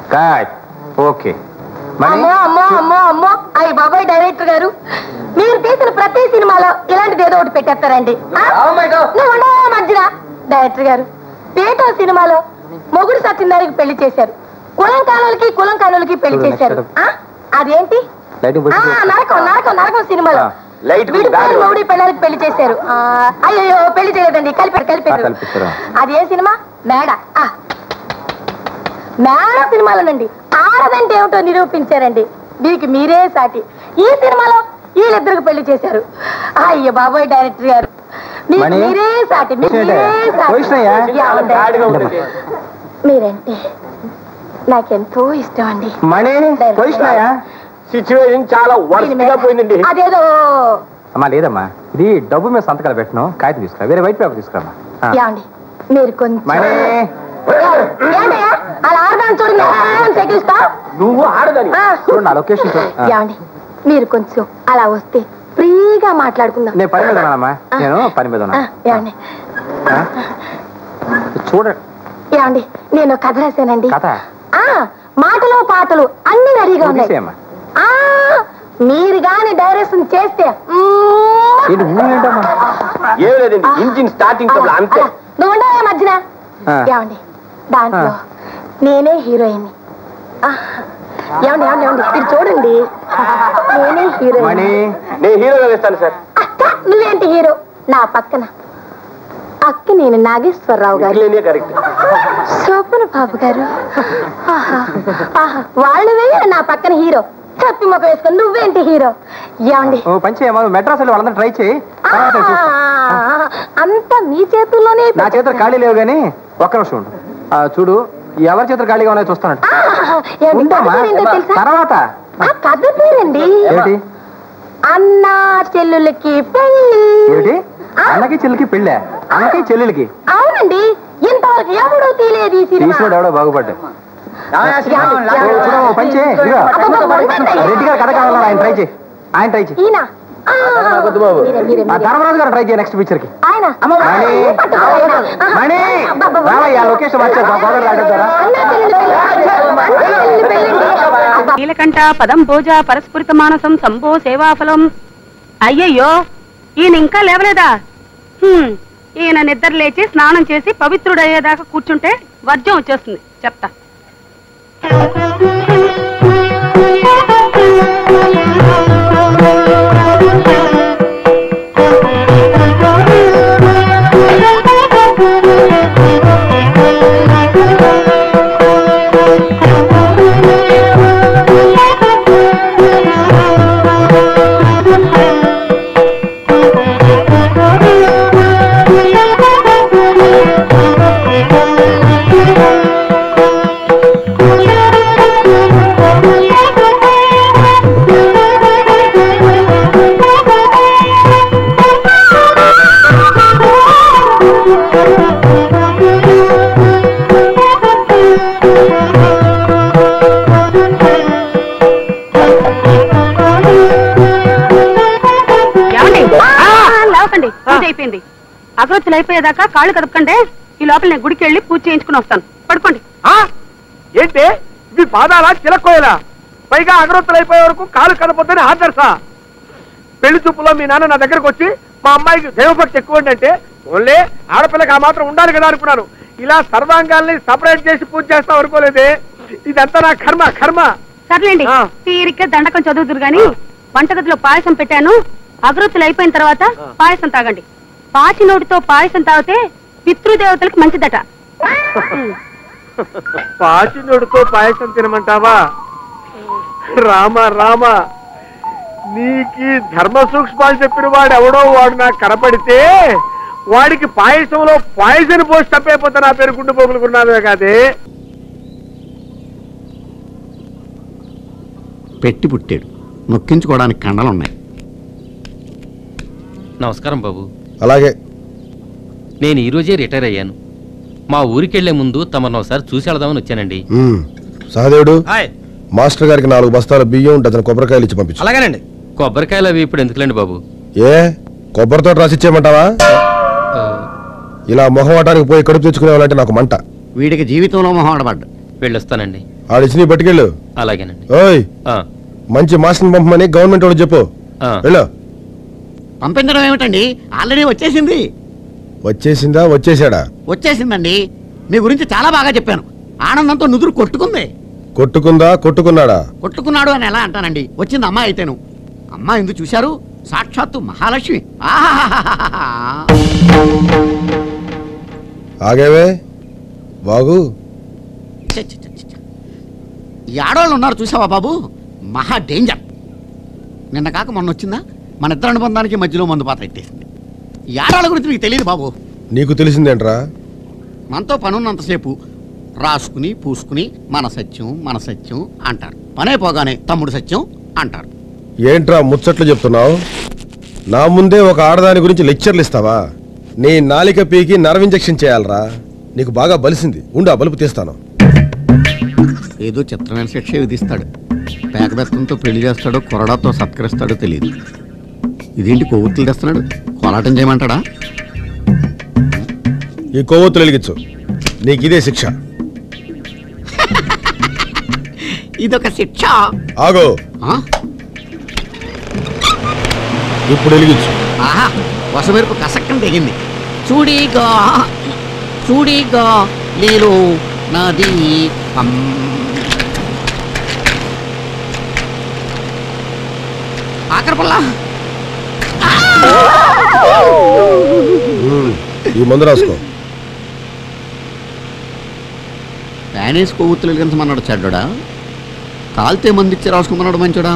Okay. అమ్మో అమ్మో అమ్మో అమ్మో అయ్యి బాబాయ్ డైరెక్టర్ గారు, మీరు తీసిన ప్రతి సినిమాలో ఇలాంటిది ఏదో ఒకటి పెట్టేస్తారండి. మధ్యన డైరెక్టర్ గారు, పేటో సినిమాలో మొగుడు సత్యనారాయణకి పెళ్లి చేశారు, కులం కానులకి పెళ్లి చేశారు. అదేంటి నరకం నరకం నరకం సినిమాలో మొగుడి పెళ్ళానికి పెళ్లి చేశారు. అయ్యో పెళ్లి చేయలేదండి, కలిపారు. అది ఏ సినిమా? మేడ. మేడ సినిమాలోనండి ఆడదంటే ఏమిటో నిరూపించారండి. మీకు మీరే సాటి. ఈ సినిమాలో వీళ్ళిద్దరికి పెళ్లి చేశారు. అయ్య బాబోయ్ డైరెక్టర్ గారు, మీరే సాటి. మీరంటే నాకెంతో ఇష్టం అండి. సిచ్యువేషన్ చాలా వర్స్ట్గా పోయిందండి. అదేదో అమ్మా లేదమ్మా, ఇది డబ్బు మీద సంతకాలు పెట్టను, కాగితం తీసుకురా, వేరే వైట్ పేపర్ తీసుకురామ్మా. ఏమండి మీరు కొంచెం అలా ఆడదాన్ని చూడండి, నువ్వు ఆడదని చూడండి లొకేషన్. ఏమండి మీరు కొంచెం అలా వస్తే ఫ్రీగా మాట్లాడుకుందాం. నేను పని మీద ఉన్నానమ్మా, నేను పని మీద ఉన్నా. ఏమండి చూడండి. ఏమండి నేను కథ రాశానండి. కథ? మాటలు పాటలు అన్ని రెడీగా ఉన్నాయి. మీరు గాని డైరెక్షన్ చేస్తే ఇంజిన్ స్టార్టింగ్ అంతే. నువ్వు ఉండవే మధ్యన. ఏమండి దాంట్లో నేనే హీరోయిన్. ఏమండి ఏమండి ఏమండి మీరు చూడండి, నేనే హీరోయిన్. నేను హీరోగా వేస్తాను సార్. నువ్వేంటి హీరో? నా పక్కన అక్క నేను నాగేశ్వరరావు గారు, శోభన బాబు గారు. వాళ్ళు వేయాలి నా పక్కన హీరో. చెప్పి మొక్క వేసుకొని నువ్వేంటి హీరో? ఏమండి మెడ్రాస్ వాళ్ళందరూ ట్రై చేయి. అంతా మీ చేతుల్లోనే. నా చేతులు ఖాళీ లేవు గానీ ఒక్క నిమిషం ఉండు. చూడు ఎవరి చేతులు ఖాళీగా ఉన్నాయో చూస్తాను. తర్వాత కథ పేరండి అన్న చెల్లులకి పెళ్ళి. అన్నకి చెల్లికి పెళ్ళా? అన్నకి చెల్లెలకి? అవునండి. ఇంతవరకు ఎవడో తెలియదు. తీసినోడు ఎవడో బాగుపడ్డా. రెడ్డి గారు కథ కావాలన్నా ఆయన ట్రై చేయి. ధర్మరాజు గారు ట్రై చేయి నెక్స్ట్ పిక్చర్ కి. లొకేషన్ నీలకంఠ పదం భోజ పరస్ఫురిత మానసం సంభో సేవాఫలం. అయ్యయ్యో ఈయన ఇంకా లేవలేదా? ఈయన నిద్ర లేచి స్నానం చేసి పవిత్రుడయ్యేదాకా కూర్చుంటే వర్జం వచ్చేస్తుంది. చెప్తా. అయిపోయింది. అగరొత్తులు అయిపోయేదాకా కాళ్ళు కదపకండి. ఈ లోపల నేను గుడికి వెళ్ళి పూజ చేయించుకుని వస్తాను. పడుకోండి. ఏంటి ఇవి పాదాలా చిలక్కోయలా? పైగా అగరొత్తులు అయిపోయే వరకు కాలు కదపొద్దని ఆదర్శా? పెళ్లి చూపులో మీ నాన్న నా దగ్గరకు వచ్చి మా అమ్మాయికి దైవభక్తి ఎక్కువ అంటే ఓన్లే ఆడపిల్లకి ఆ మాత్రం ఉండాలి కదా అనుకున్నాను. ఇలా సర్వాంగాల్ని సపరేట్ చేసి పూజ చేస్తాం అనుకోలేదే. ఇదంతా నా కర్మ కర్మ. సర్లేండి, తీరిక దండకం చదువుతురు గాని వంటగదిలో పాయసం పెట్టాను. అగరొత్తులు అయిపోయిన తర్వాత పాయసం తాగండి. పాచి నోటితో పాయసం తాగితే పితృదేవతలకు మంచిదట. పాచి నోటితో పాయసం తినమంటావా? రామ రామ, నీకి ధర్మ సూక్ష్మాలు చెప్పిన వాడు ఎవడో వాడు నాకు కనపడితే వాడికి పాయసంలో పాయసం పోసి తప్పైపోతే నా పేరు గుండు పోగులుకున్నావే కాదే. పెట్టి పుట్టాడు, నొక్కించుకోవడానికి కండలున్నాయి. నమస్కారం బాబు. అలాగే. నేను ఈరోజే రిటైర్ అయ్యాను. మా ఊరికెళ్లే ముందు తమను ఒకసారి చూసి వెళదామని వచ్చానండి. సహదేవుడు, మాస్టర్ గారికి 4 బస్తాల బియ్యం, డజన్ కొబ్బరికాయలు ఇచ్చి పంపించు. అలాగేనండి. కొబ్బరికాయలు అవి ఇప్పుడు ఎందుకులేండి బాబు? ఏ కొబ్బరితో రాసిచ్చేయమంటావా? ఇలా మొహం ఆటానికి పోయి కడుపు తెచ్చుకునేవాళ్ళంటే నాకు మంట. వీడికి జీవితంలో మొహం ఆడబడ్డా. వెళ్ళొస్తానండి. ఆడిచ్చి పట్టుకెళ్ళు. అలాగేనండి. ఓయ్ ఆ, మంచి మాస్టర్ని పంపమని గవర్నమెంట్ వాడు చెప్పు. ఆ. వెళ్ళు. పంపించడం ఏమిటండి, ఆల్రెడీ వచ్చేసింది. వచ్చేసిందా వచ్చేసాడా? వచ్చేసిందండి. మీ గురించి చాలా బాగా చెప్పాను. ఆనందంతో నుదురు కొట్టుకుంది. కొట్టుకుందా కొట్టుకున్నాడా? కొట్టుకున్నాడు అని ఎలా అంటానండి, వచ్చింది అమ్మాయి అయితేను. అమ్మాయి ఎందుకు చూశారు, సాక్షాత్తు మహాలక్ష్మి. ఆహాహాహాహా. ఆగేవే బాగు. చ్చ, చ్చ, చ్చ, చ్చ. ఈ ఆడవాళ్ళు ఉన్నారు చూసావా బాబు, మహా డేంజర్. నిన్న కాక మొన్న వచ్చిందా, మన ఇద్దరు అనుబంధానికి మధ్యలో మందు పాత్ర ఎట్టేసింది. ఈ ఆడవాళ్ళ గురించి నీకు తెలియదు బాబు. నీకు తెలిసిందేంట్రా? మనతో పనున్నంతసేపు రాసుకుని పూసుకుని మన సత్యం అంటారు. పనే పోగానే తమ్ముడు సత్యం అంటారు. ఏంట్రా ముచ్చట్లు చెప్తున్నావు? నా ముందే ఒక ఆడదాని గురించి లెక్చర్లు ఇస్తావా? నీ నాలిక పీకి నర్వ్ ఇంజెక్షన్ చేయాలరా. నీకు బాగా బలిసింది, ఉండు ఆ బలుపు తీస్తాను. ఏదో చిత్రమైన శిక్ష విధిస్తాడు. పేకబెత్తంతో పెళ్లి చేస్తాడో కొరడాతో సత్కరిస్తాడో తెలియదు. ఇదేంటి కొవ్వొత్తులు తెస్తున్నాడు, కోలాటం చేయమంటాడా? ఈ కొవ్వొత్తులు వెలిగించు, నీకు ఇదే శిక్ష. ఇదొక శిక్ష. ఆగో, ఆ? ఇప్పుడు వెలిగించు. ఆహా, వసమెరుపు కసక్కని తెగింది. చూడిగా చూడిగా నీలో నది ఆఖరిపల్లా. ఈ మందు రాసుకో. ప్యానేసి కొవ్వొత్తులు వెలిగించమన్నాడు చెడ్డా, కాల్తే మందిచ్చి రాసుకోమన్నాడు మంచోడా.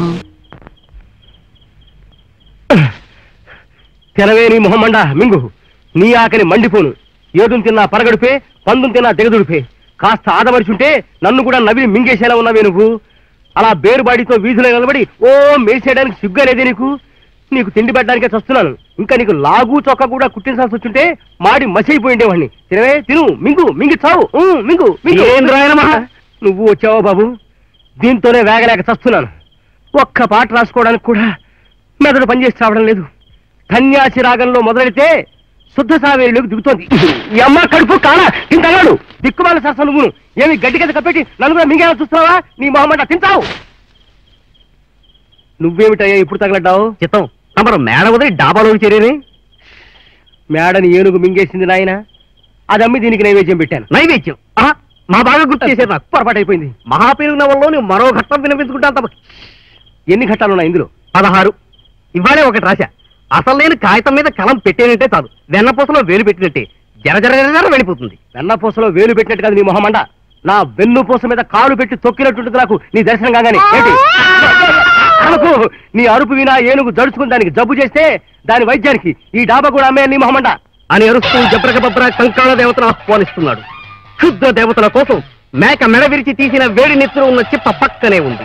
తెలవేని మొహమ్మండ మింగు, నీ ఆకలి మండిపోను. ఏదుని తిన్నా పరగడిపే, పందుని తిన్నా దిగదుడిపే. కాస్త ఆదమరిచుంటే నన్ను కూడా నవ్వి మింగేసేలా ఉన్నావే నువ్వు. అలా బేరుబాడితో వీధిలో నిలబడి ఓ మేసేయడానికి సిగ్గులేదే నీకు? నీకు తిండి పెట్టడానికే చస్తున్నాను. ఇంకా నీకు లాగు చొక్క కూడా కుట్టించాల్సి వచ్చుంటే మాడి మసైపోయిండేవాడిని. తినవే, తిను, మింగు, మింగి చావు. మింగు నువ్వు వచ్చావా బాబు? దీంతోనే వేగలేక చస్తున్నాను. ఒక్క పాట రాసుకోవడానికి కూడా మెదడు పనిచేసి రావడం లేదు. కన్యాసి రాగంలో మొదలెడితే శుద్ధ సావేరులోకి దిగుతోంది. ఈ అమ్మ కడుపు కాల తింటాడు. దిక్కుమాల శాస్త్రం నువ్వు ఏమి గడ్డి గది కప్పెట్టి నన్ను కూడా మింగేలా చూస్తున్నావా? నీ మొహమ్మంట తింటావు. నువ్వేమిటయ్యా ఇప్పుడు తగలడ్డావు? చిత్తం తమరు మేడ వదిలి డాబాలోకి చేరేనే. మేడని ఏనుగు మింగేసింది నాయన. అది అమ్మి దీనికి నైవేద్యం పెట్టాను. నైవేద్యం మా బాగా గుర్తు చేశారు. నాకు పొరపాటు అయిపోయింది. మహాపేరు నవల్లో మరో ఘట్టం వినిపించుకుంటా. ఎన్ని ఘట్టాలున్నాయి ఇందులో? 16. ఇవాళే ఒకటి రాశా. అసలు నేను కాగితం మీద కలం పెట్టేనంటే చాలు, వెన్నపూసలో వేలు పెట్టినట్టే జర వెళ్ళిపోతుంది. వెన్నపూసలో వేలు పెట్టినట్టు కాదు నీ మొహమండ, నా వెన్నుపూస మీద కాలు పెట్టి తొక్కినట్టుంటుంది నాకు నీ దర్శనం కాగానే. ఏంటి అనుకో, నీ అరుపు వినా ఏనుగు జడుచుకుని దానికి జబ్బు చేస్తే దాని వైద్యానికి ఈ డాబా కూడా అమ్మే నీ మొహమండ అని అరుస్తూ జబ్రక బబ్ర కంకాళ దేవతను ఆహ్వానిస్తున్నాడు. క్షుద్ర దేవతల కోసం మేక మెడ విరిచి తీసిన వేడి నెత్తులు ఉన్న చిప్ప పక్కనే ఉంది.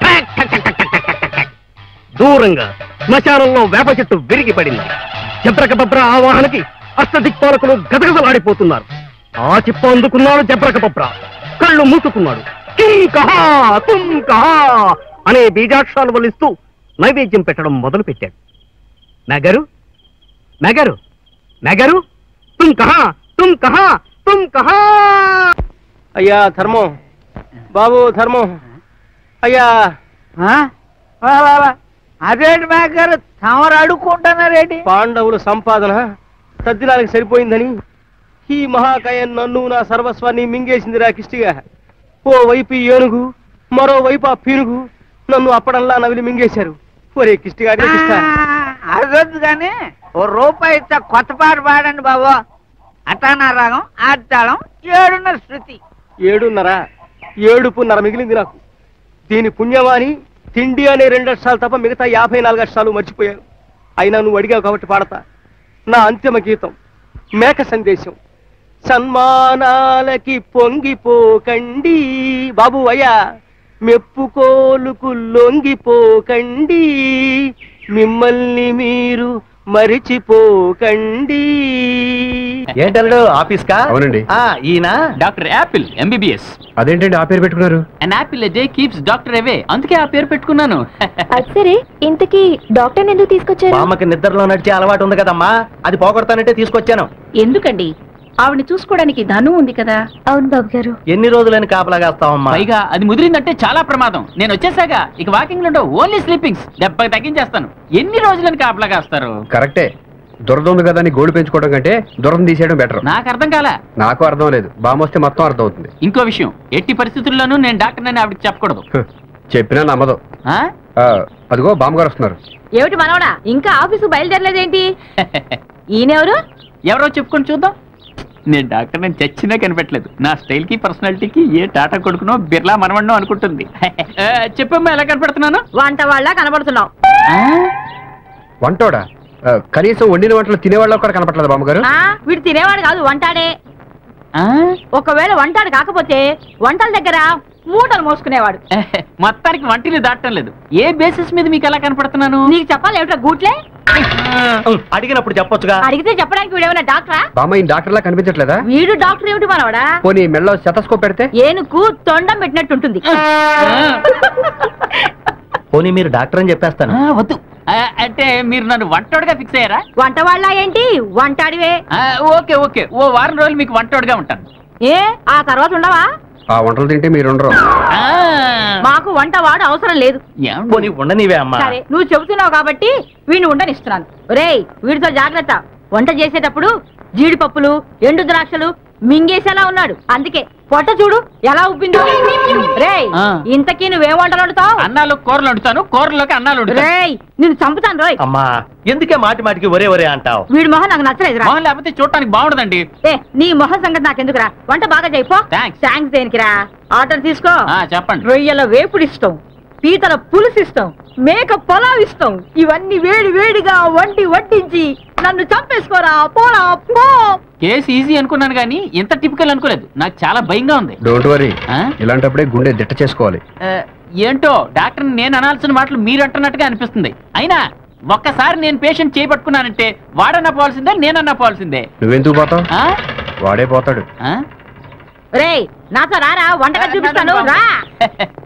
దూరంగా శ్మశానంలో వేప చెట్టు విరిగి పడింది. జబ్రక బబ్ర ఆవాహనకి అష్టదిక్పాలకులు గదగదలాడిపోతున్నారు. ఆ చిప్ప అందుకున్నాడు జబ్రక బబ్ర. కళ్ళు మూసుకున్నాడు. కింకహా తుంకహా అనే బీజాక్షరాలు వలిస్తూ నైవేద్యం పెట్టడం మొదలు పెట్టాడు. నగరు నగరు నగరు తుంకహా తుంకహా తుంకహా. అయ్యా ధర్మం, బాబు ధర్మం, అయ్యా. అదేంటి మేగారు తమరు అడుక్కుంటున్నారేంటి? పాండవుల సంపాదన తద్దినానికి సరిపోయిందని ఈ మహాకాయం నన్ను నా సర్వస్వాన్ని మింగేసిందిరా కిష్టిగా. ఓ వైపు ఏనుగు, మరోవైపు ఆ పీనుగు నన్ను అప్పడంలా నవిలి మింగేశారు. ఒరే కిష్టిగా, అదొద్దు కానీ ఓ రూపాయి ఇచ్చా కొత్త పాట పాడండి బాబు. అటానా రాగం, ఆడతాళం, 7:30 శృతి. 7:30 7:30 మిగిలింది నాకు. దీని పుణ్యమాని తిండి అనే 2 అక్షరాలు తప్ప మిగతా 54 అక్షరాలు మర్చిపోయాను. అయినా నువ్వు అడిగావు కాబట్టి పాడతా. నా అంతిమ గీతం మేక సందేశం. సన్మానాలకి పొంగిపోకండి బాబు అయ్యా, మెప్పుకోలుకు లొంగిపోకండి, మిమ్మల్ని మీరు మరిచిపోకండి. ఏంటల్లుడు ఆఫీస్ కా? అవునండి. ఈయన డాక్టర్ యాపిల్ ఎంబీబీఎస్. అదేంటండి ఆ పేరు పెట్టుకున్నారు? And apple day keeps doctor away, అందుకే ఆ పేరు పెట్టుకున్నాను. సరే, ఇంతకీ డాక్టర్ ఎందుకు తీసుకొచ్చారు? మామకి నిద్రలో నడిచే అలవాటు ఉంది కదమ్మా, అది పోగొడతానంటే తీసుకొచ్చాను. ఎందుకండి ఆవిడని చూసుకోవడానికి ధను ఉంది కదా. అవును బాబు గారు. ఎన్ని రోజులని కాపలాగాస్తావమ్మా? పైగా అది ముదిరిందంటే చాలా ప్రమాదం. నేను వచ్చేసాగా ఇక వాకింగ్ లో ఓన్లీ స్లీపింగ్స్. దెబ్బకి తగ్గించేస్తాను. ఎన్ని రోజులని కాపలాగాస్తారు? కరెక్టే. దురద ఉంది కదా అని గోడు పెంచుకోవడం కంటే దురదం తీసేయడం బెటర్. నాకు అర్థం కాలా. నాకు అర్థం లేదు. బామొస్తే మొత్తం అర్థం అవుతుంది. ఇంకో విషయం, ఎట్టి పరిస్థితుల్లోనూ నేను డాక్టర్ అని ఆవిడకి చెప్పకూడదు. చెప్పినా నమ్మదు. అదిగో బామ్మగారు వస్తున్నారు. ఏమిటి మనవడా, ఇంకా ఆఫీసు బయలుదేరలేదేంటి? ఈయనెవరు? ఎవరో చెప్పుకొని చూద్దాం. నేను డాక్టర్ నేను చచ్చినా కనిపెట్టలేదు. నా స్టైల్ కి పర్సనాలిటీకి ఏ టాటా కొడుకునో బిర్లా మనవన్నో అనుకుంటుంది. చెప్పమ్మా, ఎలా కనపడుతున్నాను? వంట వాళ్ళ కనబడుతున్నావు. వంటోడా? కనీసం వండిన వంటలు తినేవాళ్ళు కూడా కనపట్లేదు బామ్మగారు. వీడు తినేవాడు కాదు, వంటాడే. ఒకవేళ వంటాడు కాకపోతే వంటల దగ్గర మూటలు మోసుకునేవాడు. మొత్తానికి వంటిని దాటం లేదు. ఏ బేసిస్ మీద మీకు ఎలా కనపడుతున్నాను? నీకు చెప్పాలి ఏమిటో గూట్లే. అడిగినప్పుడు చెప్పొచ్చుగా. అడిగితే చెప్పడానికి వీడేమైనా డాక్టరా? బామ్మ ఈ డాక్టర్ లా కనిపించట్లేదా? వీడు డాక్టర్ ఏమిటి మనవడా? పోనీ మెళ్ళో స్టెతస్కోప్ పెడితే ఏనుకు తొండం పెట్టినట్టుంటుంది. పోనీ మీరు డాక్టర్ అని చెప్పేస్తాను. వద్దు. అంటే మీరు నన్ను వంటోడుగా ఫిక్స్ అయ్యారా? వంట వాళ్ళ ఏంటి, వంటాడివే. ఓకే ఓకే, ఓ వారం రోజులు మీకు వంటోడుగా ఉంటాను. ఏ ఆ తర్వాత ఉండవా? ఆ వంటలు తింటే మీరు ఉండరు. మాకు వంట వాడు అవసరం లేదు. పోనీ ఉండనివే అమ్మా. సరే, నువ్వు చెబుతున్నావు కాబట్టి వీడిని ఉండనిస్తున్నాను. రేయ్, వీడితో జాగ్రత్త. వంట చేసేటప్పుడు జీడిపప్పులు ఎండు ద్రాక్షలు మింగేసేలా ఉన్నాడు. అందుకే పొట్ట చూడు ఎలా ఉబ్బిందో. రేయ్, ఇంతకీ నువ్వేం వంటలు వండుతావు? అన్నాలు కూరలు వండుతాను, కూరలోకి అన్నాలు వండుతాను. రేయ్, నిన్ను చంపుతాను రోయ్. అమ్మా, ఎందుకే మాటి మాటికి ఒరే ఒరే అంటావు? వీడి మొహం నాకు నచ్చలేదురా. మొహం లేకపోతే చూడటానికి బాగుండదండి. నీ మొహం సంగతి నాకెందుకురా? వంట బాగా చేయిపో. థ్యాంక్స్ దేనికిరా? ఆర్డర్ తీసుకో. చెప్పండి. రొయ్యల వేపుడు ఇష్టం, పీతల పులుసు ఇష్టం, మేక పొలావ్ ఇష్టం. ఇవన్నీ వేడి వేడిగా వడ్డించి నన్ను చంపేసుకోరా. పోరా పో. కేసు ఈజీ అనుకున్నాను కానీ ఇంత టిపికల్ అనుకోలేదు. నాకు చాలా భయంగా ఉంది. డోంట్ వరీ, ఇలాంటప్పుడే గుండె దిట్ట చేసుకోవాలి. ఏంటో డాక్టర్ నేను అనాల్సిన మాటలు మీరు అంటున్నట్టుగా అనిపిస్తుంది. అయినా ఒక్కసారి నేను పేషెంట్ చేయబట్టుకున్నానంటే వాడన్నా పోవాల్సిందే, నేనన్నా పోవాల్సిందే. నువ్వెందుకు పోతావు? వాడే పోతాడు. రేయ్, నాతో రారా, వంటగా చూపిస్తాను రా.